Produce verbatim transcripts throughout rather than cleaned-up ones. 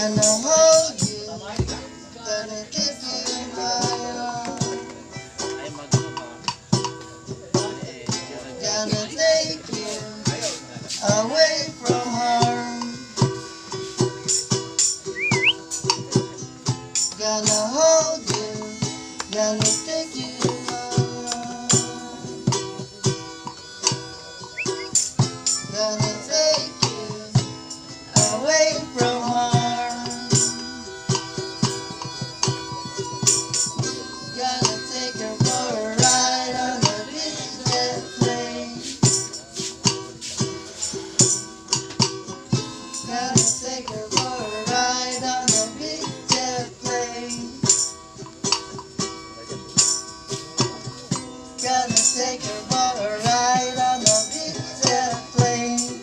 Gonna hold you, gonna keep you in my arms. Gonna take you away from harm. Gonna hold you, gonna take you in my arms. Gonna take you away from harm. Gonna take her for a ride on the big jet plane. Gonna take her for a ride on the big jet plane. Gonna take her for a ride on the big jet plane.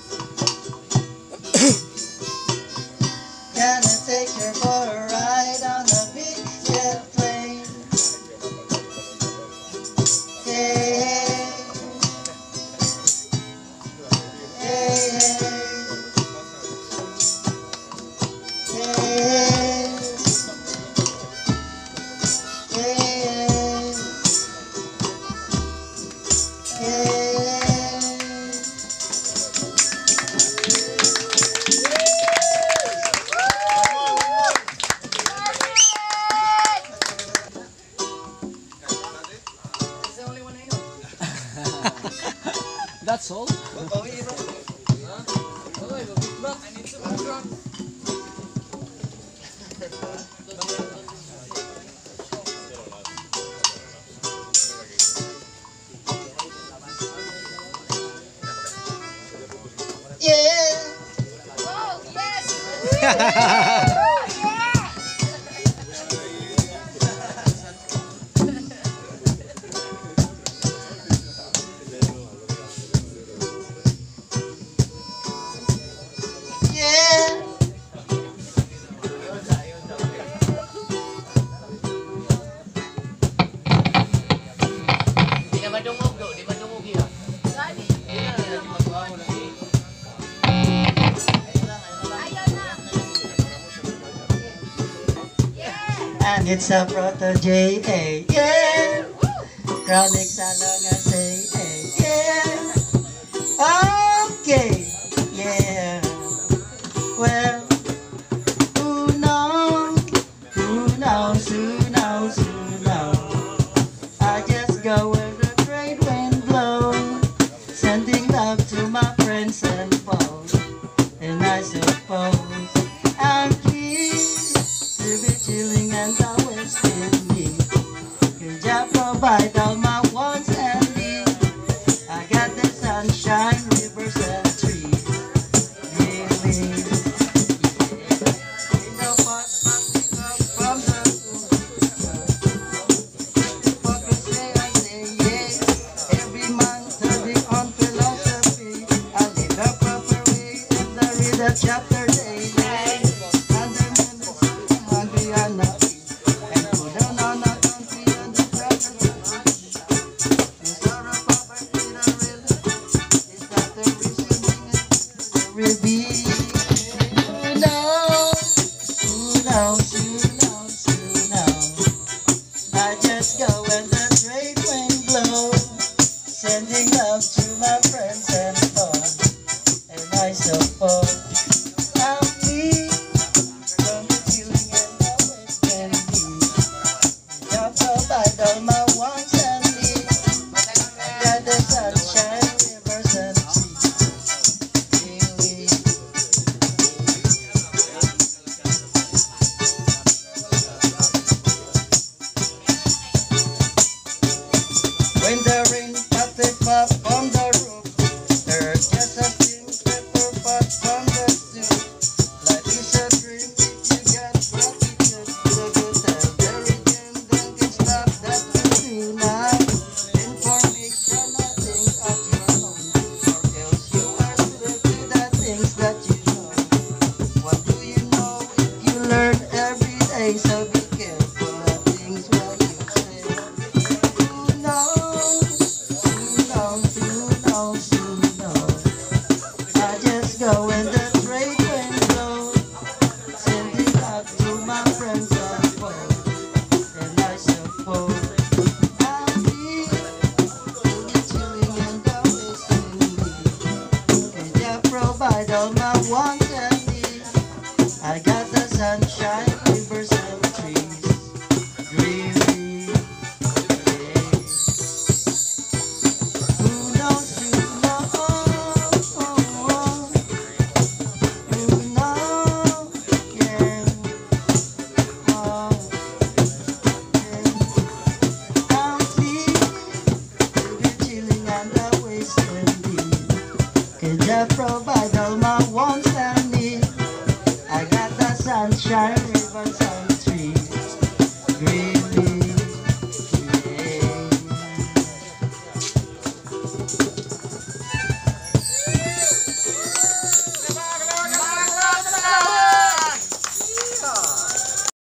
Gonna take her for a ride on the big jet plane. Hey, hey, hey, hey, hey. That's all? Yeah. Oh, yes! Yeah. Di na madungog do, di madungog yun. Gani? Ayaw na. Yeah! And it's a protege, eh, yeah. Chronic salong I say, eh, yeah. Okay, yeah. Well, who knows, who knows, who knows, who knows. I just go where the trade wind blows, sending love to my friends and foes. And I suppose I'm pleased to be chilling and always in need. Can just provide all my wants and needs. I got the sunshine, rivers and trees. Really, in the pot, from the fuckers say I say yeah. Every man study on philosophy. I live the proper way and I read a chapter daily. And the men is hungry and not eat. And put on on a country and the crackers. The sorrow poverty the real is not the reasoning the reveal. Who knows? Who knows? Who knows? Who knows? I just go when the trade wind blows, sending love to my friends and foes. And I suppose I'm free from the feeling and always can be. Just provide all my wants and needs. Got the sunshine, rivers and trees. Really. When the rain patted pop on the roof, there's just a thin pepper pot from the stew. Life is a dream if you got gratitude. So go tell Jerry Jim, don't get stop that you do now. Information, I think of your own, or else you are slave to the things that you know. What do you know if you learn every day? So be careful of things what you say. Who knows? Who knows? Who knows? Who knows? I just go when the trade wind blows, I don't have one